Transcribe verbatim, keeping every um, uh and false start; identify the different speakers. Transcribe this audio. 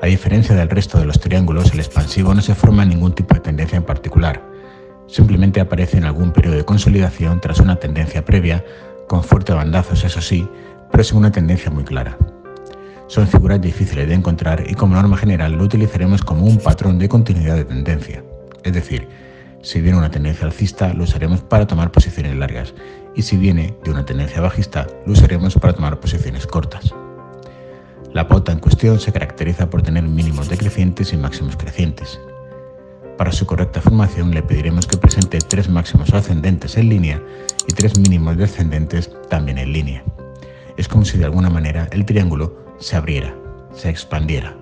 Speaker 1: A diferencia del resto de los triángulos, el expansivo no se forma en ningún tipo de tendencia en particular. Simplemente aparece en algún periodo de consolidación tras una tendencia previa, con fuertes bandazos eso sí, pero sin una tendencia muy clara. Son figuras difíciles de encontrar y como norma general lo utilizaremos como un patrón de continuidad de tendencia. Es decir, si viene una tendencia alcista lo usaremos para tomar posiciones largas y si viene de una tendencia bajista lo usaremos para tomar posiciones cortas. La pauta en cuestión se caracteriza por tener mínimos decrecientes y máximos crecientes. Para su correcta formación le pediremos que presente tres máximos ascendentes en línea y tres mínimos descendentes también en línea. Es como si de alguna manera el triángulo se abriera, se expandiera.